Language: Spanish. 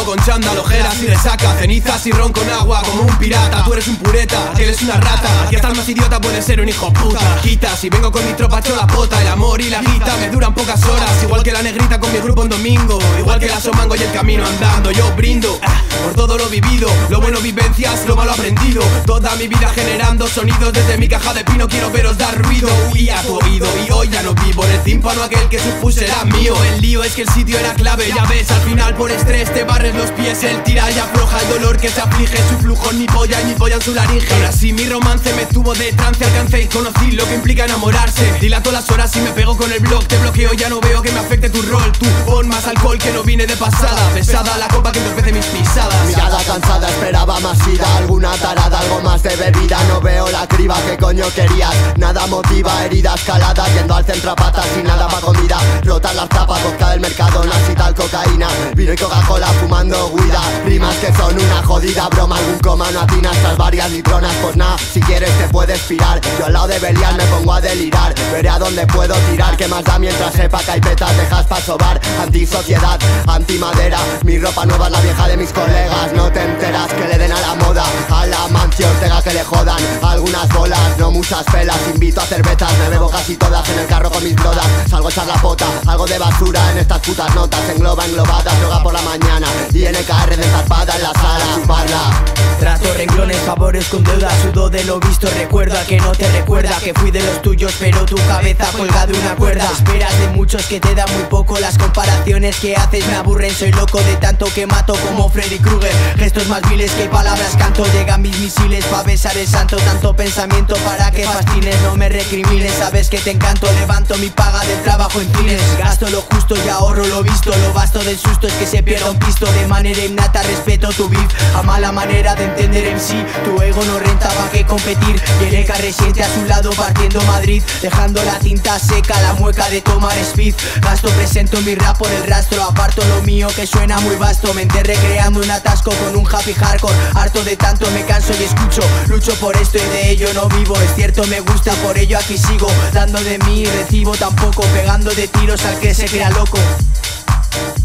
Vengo con chándal, ojeras y resaca, cenizas y ron con agua como un pirata. Tú eres un pureta, aquel es una rata. Aquí hasta el más idiota puede ser un hijo puta. Quitas y vengo con mi tropa hecho la pota. El amor y la guita me duran pocas horas, igual que la negrita con mi grupo en domingo, igual que la somango y el camino andando. Yo brindo por todo lo vivido, lo bueno vivencias, lo malo aprendido. Toda mi vida generando sonidos desde mi caja de pino. Quiero veros dar ruido, huía a tu oído. Y hoy ya no vivo en el tímpano aquel que supuse era mío. El lío es que el sitio era clave, ya ves, al final por estrés te barres los pies. El tira y afloja el dolor que se aflige, su flujo en mi polla y mi polla en su laringe. Ahora sí mi romance me tuvo de trance, alcancé y conocí lo que implica enamorarse. Dilato las horas y me pego con el blog, te bloqueo, ya no veo que me afecte tu rol. Tú pon más alcohol que no vine de pasada, pesada la copa que entorpece mis pisadas. Mirada cansada, esperaba más ida, alguna tarada, algo más de bebida. No veo la criba, ¿qué coño querías? Nada motiva, herida escalada, yendo al centro a patas sin nada pa' comida. Rotas las tapas, vodka del mercado, y tal cocaína, vino y Coca-Cola fumando guida. Rimas que son una jodida broma, algún coma no atinas tras varias litronas. Pues nada, si quieres te puedes pirar, yo al lado de Belial me pongo a delirar. Veré a dónde puedo tirar, que más da mientras sepa que hay petas, dejas pa' sobar. Antisociedad, antimadera, mi ropa nueva es la vieja de mis colegas. No te enteras que le den a la moda, a la Mancio Ortega que le jodan. Algunas bolas, no muchas pelas, invito a cervezas, me bebo casi todas en el carro con mis brodas. Salgo a echar la pota, algo de basura en estas putas notas. Engloba, englobada, droga por la mañana y NKR de zarpada en la sala, chuparla. Trato renglones, favores con deuda, sudo de lo visto, recuerda que no te recuerda que fui de los tuyos, pero tu cabeza colga de una cuerda. Esperas de muchos que te dan muy poco, las comparaciones que haces me aburren. Soy loco de tanto que mato como Freddy Krueger, gestos más viles que palabras canto. Llegan mis misiles pa' besar el santo, tanto pensamiento para que fascines. No me recrimines, sabes que te encanto, levanto mi paga del trabajo en fines. Gasto lo justo y ahorro lo visto, lo vasto del susto es que se pierda un pisto. De manera innata respeto tu beef, a mala manera de entender en sí. Tu ego no renta pa' que competir, y el EK resiente a su lado partiendo Madrid, dejando la tinta seca, la mueca de tomar speed. Gasto, presento mi rap por el rastro, aparto lo mío que suena muy vasto. Me enterré creando un atasco con un happy hardcore, harto de tanto me canso y escucho. Lucho por esto y de ello no vivo, es cierto me gusta, por ello aquí sigo. Dando de mí y recibo tampoco, pegando de tiros al que se crea loco.